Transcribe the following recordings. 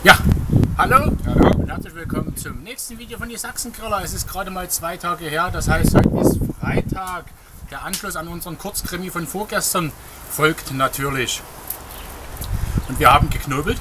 Ja, hallo. Hallo Und herzlich willkommen zum nächsten Video von die Sachsengriller. Es ist gerade mal 2 Tage her, das heißt, heute ist Freitag. Der Anschluss an unseren Kurzkrimi von vorgestern folgt natürlich. Und wir haben geknobelt.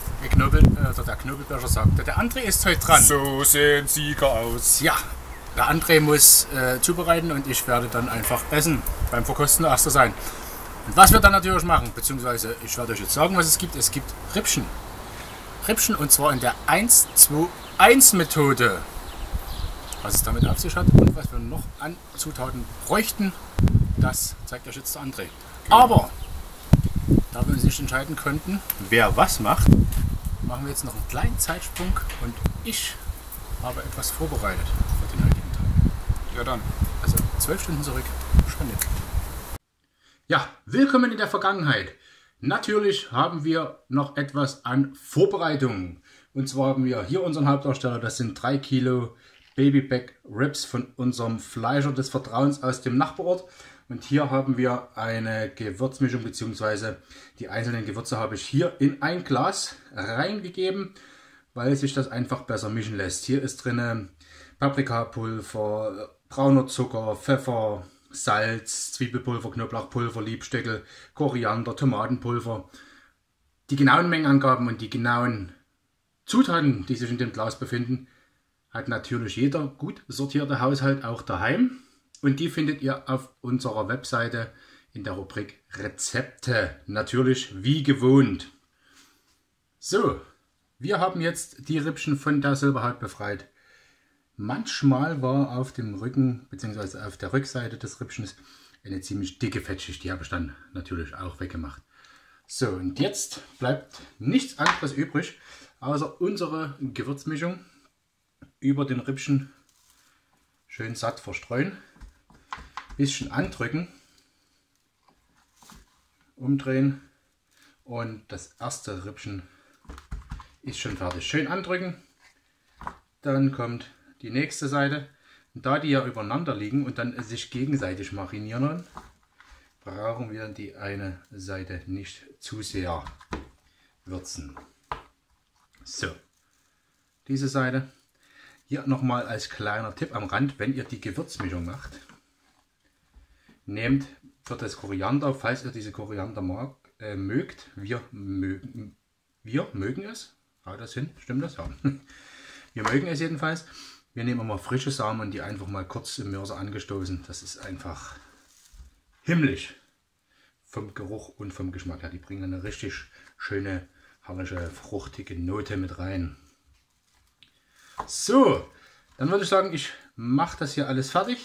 Der Knobelbürscher sagte, der André ist heute dran. So sehen Sieger aus. Ja, der André muss zubereiten und ich werde dann einfach essen, beim Verkosten Erster sein. Und was wir dann natürlich machen, beziehungsweise ich werde euch jetzt sagen, was es gibt. Es gibt Rippchen. Rippchen und zwar in der 1-2-1-Methode. Was es damit auf sich hat und was wir noch an Zutaten bräuchten, das zeigt euch jetzt der André. Aber da wir uns nicht entscheiden konnten, wer was macht, machen wir jetzt noch einen kleinen Zeitsprung und ich habe etwas vorbereitet für den heutigen Tag. Ja dann. Also 12 Stunden zurück, schon nicht. Ja, willkommen in der Vergangenheit. Natürlich haben wir noch etwas an Vorbereitungen. Und zwar haben wir hier unseren Hauptdarsteller, das sind 3 Kilo Babyback Ribs von unserem Fleischer des Vertrauens aus dem Nachbarort. Und hier haben wir eine Gewürzmischung, beziehungsweise die einzelnen Gewürze habe ich hier in ein Glas reingegeben, weil sich das einfach besser mischen lässt. Hier ist drin Paprikapulver, brauner Zucker, Pfeffer, Salz, Zwiebelpulver, Knoblauchpulver, Liebstöckel, Koriander, Tomatenpulver. Die genauen Mengenangaben und die genauen Zutaten, die sich in dem Glas befinden, hat natürlich jeder gut sortierte Haushalt auch daheim. Und die findet ihr auf unserer Webseite in der Rubrik Rezepte. Natürlich wie gewohnt. So, wir haben jetzt die Rippchen von der Silberhaut befreit. Manchmal war auf dem Rücken bzw. auf der Rückseite des Rippchens eine ziemlich dicke Fettschicht. Die habe ich dann natürlich auch weggemacht. So, und jetzt bleibt nichts anderes übrig, außer unsere Gewürzmischung über den Rippchen schön satt verstreuen. Bisschen andrücken, umdrehen und das erste Rippchen ist schon fertig. Schön andrücken, dann kommt die nächste Seite. Und da die ja übereinander liegen und dann sich gegenseitig marinieren, brauchen wir die eine Seite nicht zu sehr würzen. So, diese Seite. Hier nochmal als kleiner Tipp am Rand, wenn ihr die Gewürzmischung macht, nehmt für das Koriander, falls ihr diese Koriander mögt, wir mögen es, haut das hin, stimmt das? Ja. Wir mögen es jedenfalls. Wir nehmen immer frische Samen und die einfach mal kurz im Mörser angestoßen. Das ist einfach himmlisch vom Geruch und vom Geschmack her. Die bringen eine richtig schöne, herrliche, fruchtige Note mit rein. So, dann würde ich sagen, ich mache das hier alles fertig.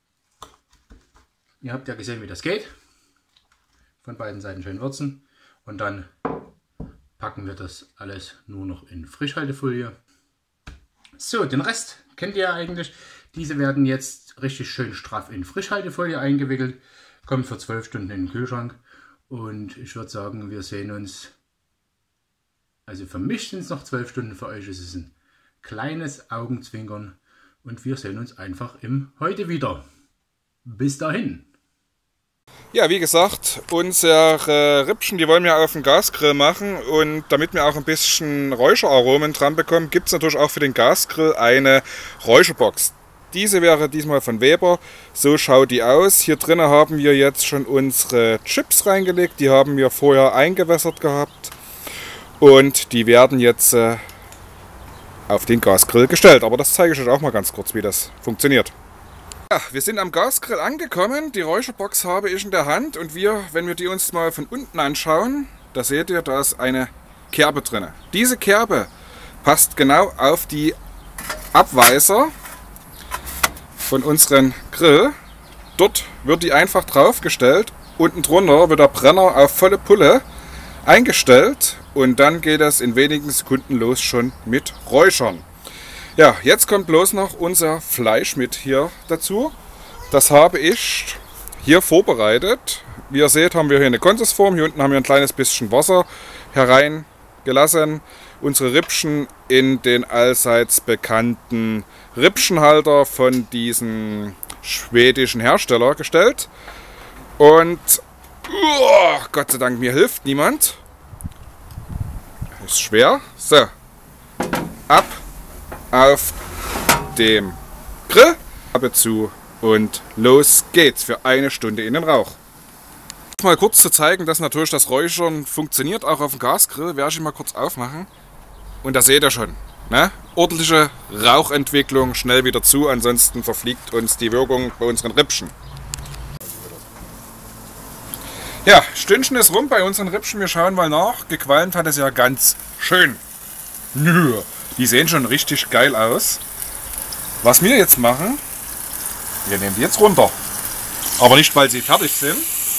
Ihr habt ja gesehen, wie das geht. Von beiden Seiten schön würzen und dann packen wir das alles nur noch in Frischhaltefolie. So, den Rest kennt ihr ja eigentlich. Diese werden jetzt richtig schön straff in Frischhaltefolie eingewickelt. Kommt für 12 Stunden in den Kühlschrank. Und ich würde sagen, wir sehen uns, also für mich sind es noch 12 Stunden, für euch ist es ein kleines Augenzwinkern. Und wir sehen uns einfach im Heute wieder. Bis dahin. Ja, wie gesagt, unsere Rippchen, die wollen wir auf dem Gasgrill machen und damit wir auch ein bisschen Räucheraromen dran bekommen, gibt es natürlich auch für den Gasgrill eine Räucherbox. Diese wäre diesmal von Weber, so schaut die aus. Hier drinnen haben wir jetzt schon unsere Chips reingelegt, die haben wir vorher eingewässert gehabt und die werden jetzt auf den Gasgrill gestellt. Aber das zeige ich euch auch mal ganz kurz, wie das funktioniert. Ja, wir sind am Gasgrill angekommen, die Räucherbox habe ich in der Hand und wenn wir die uns mal von unten anschauen, da seht ihr, da ist eine Kerbe drin. Diese Kerbe passt genau auf die Abweiser von unserem Grill. Dort wird die einfach draufgestellt, unten drunter wird der Brenner auf volle Pulle eingestellt und dann geht es in wenigen Sekunden los schon mit Räuchern. Ja, jetzt kommt bloß noch unser Fleisch mit hier dazu. Das habe ich hier vorbereitet. Wie ihr seht, haben wir hier eine Konsisform. Hier unten haben wir ein kleines bisschen Wasser hereingelassen. Unsere Rippchen in den allseits bekannten Rippchenhalter von diesem schwedischen Hersteller gestellt. Und Gott sei Dank, mir hilft niemand. Ist schwer. So, ab auf dem Grill, Klappe zu und los geht's für eine Stunde in den Rauch. Mal kurz zu zeigen, dass natürlich das Räuchern funktioniert, auch auf dem Gasgrill, werde ich mal kurz aufmachen. Und da seht ihr schon, ne? Ordentliche Rauchentwicklung, schnell wieder zu, ansonsten verfliegt uns die Wirkung bei unseren Rippchen. Ja, Stündchen ist rum bei unseren Rippchen, wir schauen mal nach. Gequalmt hat es ja ganz schön. Nö, die sehen schon richtig geil aus. Was wir jetzt machen, wir nehmen die jetzt runter. Aber nicht, weil sie fertig sind,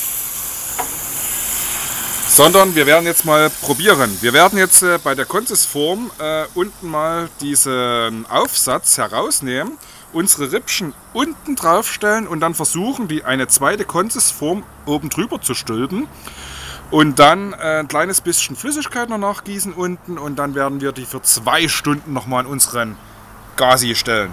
sondern wir werden jetzt mal probieren. Wir werden jetzt bei der Konsisform unten mal diesen Aufsatz herausnehmen, unsere Rippchen unten draufstellen und dann versuchen, eine zweite Konsisform oben drüber zu stülpen. Und dann ein kleines bisschen Flüssigkeit noch nachgießen unten und dann werden wir die für 2 Stunden nochmal in unseren Gasi stellen.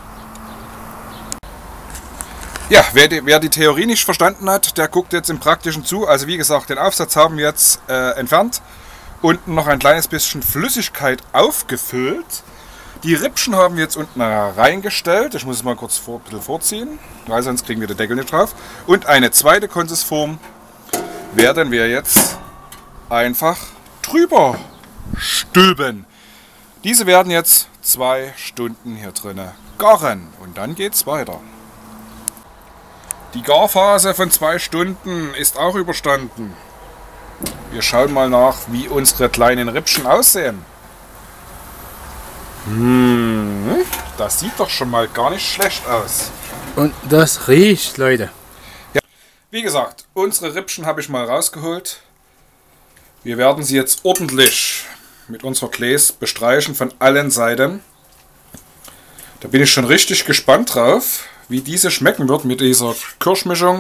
Ja, wer die Theorie nicht verstanden hat, der guckt jetzt im Praktischen zu. Also wie gesagt, den Aufsatz haben wir jetzt entfernt. Unten noch ein kleines bisschen Flüssigkeit aufgefüllt. Die Rippchen haben wir jetzt unten reingestellt. Ich muss es mal kurz ein bisschen vorziehen, weil sonst kriegen wir den Deckel nicht drauf. Und eine zweite Konsisform werden wir jetzt einfach drüber stülpen. Diese werden jetzt 2 Stunden hier drinnen garen und dann geht es weiter. Die Garphase von 2 Stunden ist auch überstanden. Wir schauen mal nach, wie unsere kleinen Rippchen aussehen. Das sieht doch schon mal gar nicht schlecht aus. Und das riecht, Leute. Ja, wie gesagt, unsere Rippchen habe ich mal rausgeholt. Wir werden sie jetzt ordentlich mit unserer Gläs bestreichen von allen Seiten. Da bin ich schon richtig gespannt drauf, wie diese schmecken wird mit dieser Kirschmischung.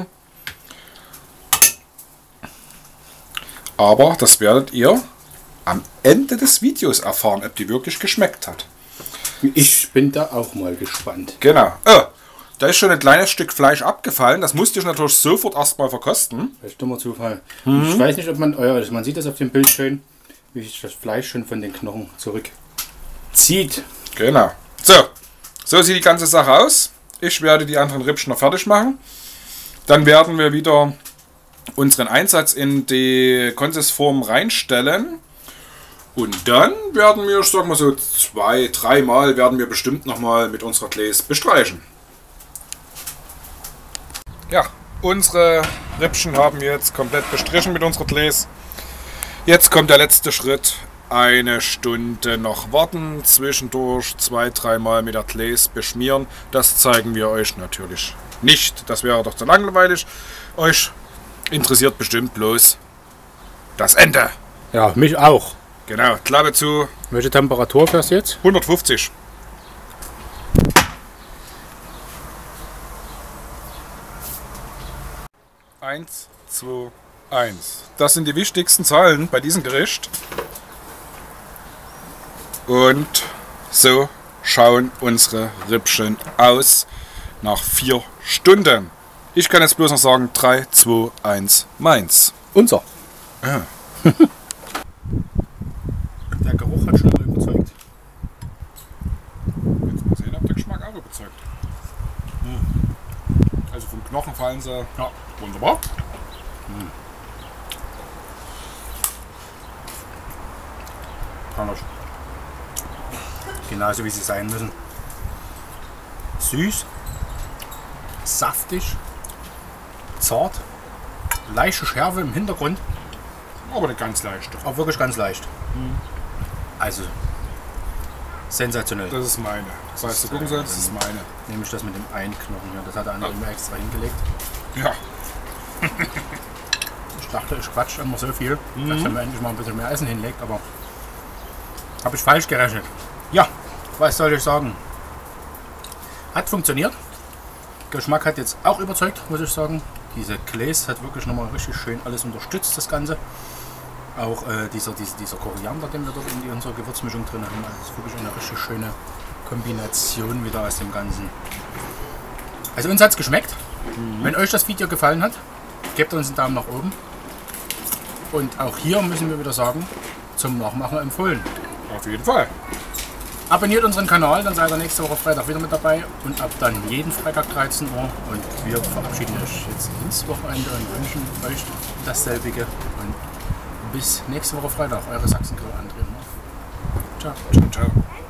Aber das werdet ihr am Ende des Videos erfahren, ob die wirklich geschmeckt hat. Ich bin da auch mal gespannt. Genau. Oh, da ist schon ein kleines Stück Fleisch abgefallen. Das musste ich natürlich sofort erstmal verkosten. Das ist dummer Zufall. Ich weiß nicht, ob man sieht das auf dem Bild schön, wie sich das Fleisch schon von den Knochen zurückzieht. Genau. So sieht die ganze Sache aus. Ich werde die anderen Rippchen noch fertig machen. Dann werden wir wieder unseren Einsatz in die Konsisform reinstellen. Und dann werden wir, ich sag mal so 2-3 Mal, werden wir bestimmt nochmal mit unserer Gläs bestreichen. Ja, unsere Rippchen haben wir jetzt komplett bestrichen mit unserer Gläs. Jetzt kommt der letzte Schritt. 1 Stunde noch warten, zwischendurch 2-3 Mal mit der Gläs beschmieren. Das zeigen wir euch natürlich nicht. Das wäre doch zu langweilig. Euch interessiert bestimmt bloß das Ende. Ja, mich auch. Genau, Klappe zu. Welche Temperatur fährst du jetzt? 150. Eins, 2, 1. Das sind die wichtigsten Zahlen bei diesem Gericht. Und so schauen unsere Rippchen aus nach 4 Stunden. Ich kann jetzt bloß noch sagen, 3, 2, 1, meins. Unser. Ja. Der Geruch hat schon mal überzeugt. Jetzt mal sehen, ob der Geschmack auch überzeugt. Also vom Knochen fallen sie. Ja, wunderbar. Genauso wie sie sein müssen. Süß, saftig, zart, leichte Schärfe im Hintergrund. Aber nicht ganz leicht. Aber wirklich ganz leicht. Also sensationell. Das ist meine. Das heißt, du gucken sollst, das ist meine. Nämlich das mit dem einen Knochen hier. Das hat der andere immer extra hingelegt. Ja. Ich dachte, ich quatsch immer so viel, dass er mir endlich mal ein bisschen mehr Essen hinlegt, aber habe ich falsch gerechnet. Ja, was soll ich sagen? Hat funktioniert. Geschmack hat jetzt auch überzeugt, muss ich sagen. Diese Gläs hat wirklich nochmal richtig schön alles unterstützt, das Ganze. Auch dieser Koriander, den wir dort in unserer Gewürzmischung drin haben, das ist wirklich eine richtig schöne Kombination wieder aus dem Ganzen. Also uns hat es geschmeckt. Wenn euch das Video gefallen hat, gebt uns einen Daumen nach oben. Und auch hier müssen wir wieder sagen, zum Nachmachen empfohlen. Auf jeden Fall. Abonniert unseren Kanal, dann seid ihr nächste Woche Freitag wieder mit dabei und ab dann jeden Freitag 13 Uhr. Und wir verabschieden euch jetzt ins Wochenende und wünschen euch dasselbige. Und bis nächste Woche Freitag, eure Sachsen-Grill André. Ciao. Ciao, ciao.